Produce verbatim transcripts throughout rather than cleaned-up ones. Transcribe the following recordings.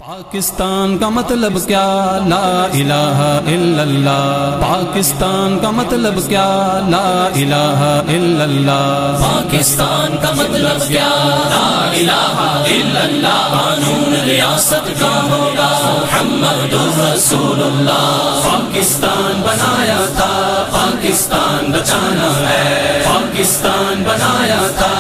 پاکستان کا مطلب کیا؟ لا الہ الا اللہ۔ پاکستان کا مطلب کیا؟ لا الہ الا اللہ۔ پاکستان کا مطلب کیا؟ لا الہ الا اللہ۔ قانون ریاست کا ہوگا محمد رسول اللہ۔ پاکستان بنایا تھا، پاکستان بچانا ہے۔ پاکستان بنایا تھا،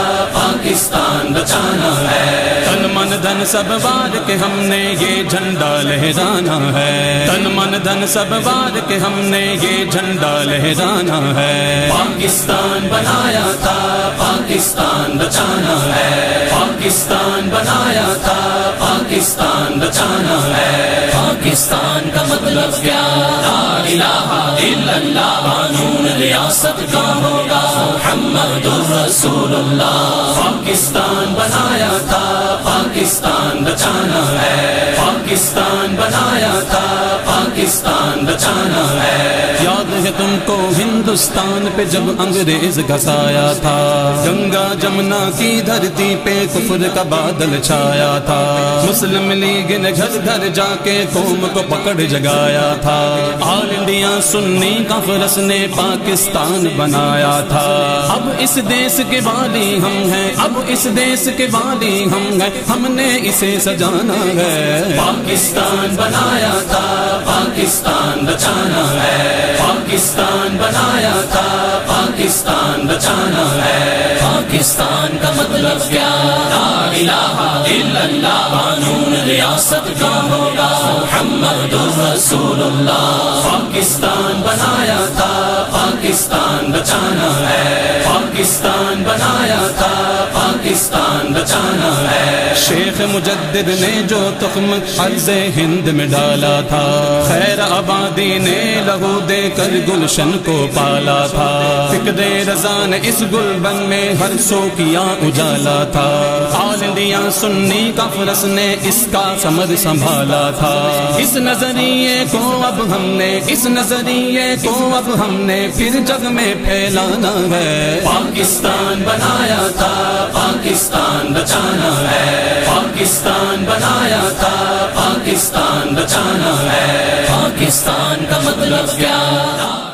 پاکستان بچانا ہے۔ تن من دھن سب وار کے ہم نے یہ جھنڈا لہرانا ہے۔ تن من دھن سب وار کے ہم نے یہ جھنڈا لہرانا ہے۔ پاکستان بنایا تھا، پاکستان بچانا ہے۔ پاکستان بنایا تھا، پاکستان بچانا ہے۔ پاکستان کا مطلب کیا؟ لا الہ الا اللہ۔ قانون ریاست کا ہوگا محمد رسول اللہ۔ پاکستان بنایا تھا، پاکستان بچانا ہے۔ پاکستان بنایا تھا، پاکستان بچانا ہے۔ یاد ہے تم کو ہندوستان پہ جب انگریز گھسایا تھا، گنگا جمنا کی دھرتی پہ کفر کا بادل چھایا تھا۔ مسلم لیگ نے گھر گھر جا کے قوم کو پکڑ جگایا تھا۔ آل انڈیا سنی کانفرنس نے پاکستان بنایا تھا۔ اب اس دیس کے والی ہم ہیں، اب اس دیس کے والی ہم ہیں، ہم نے اسے سجانا ہے۔ پاکستان بنایا تھا، پاکستان بچانا ہے۔ پاکستان بنایا تھا، پاکستان بچانا ہے۔ پاکستان کا مطلب کیا؟ لا الہ الا اللہ۔ قانون ریاست کا ہوگا محمد رسول اللہ۔ پاکستان بنایا تھا، پاکستان بچانا ہے۔ پاکستان بنایا تھا، پاکستان بچانا ہے۔ شیخ مجدد نے جو تخم عرض ہند میں ڈالا تھا، خیر آبادی نے لہو دے کر گلشن کو پالا تھا۔ فکر رضا نے اس گلبن میں ہر سو کیا اجالا تھا۔ آل انڈیا سنی کانفرنس نے اس کا ثمر سنبھالا تھا۔ اس نظریے کو اب ہم نے اس نظریے کو اب ہم نے پھر جگ میں پھیلانا ہے۔ پاکستان بنایا تھا، پاکستان بچانا ہے۔ پاکستان بنایا تھا، پاکستان بچانا ہے۔ پاکستان کا مطلب کیا؟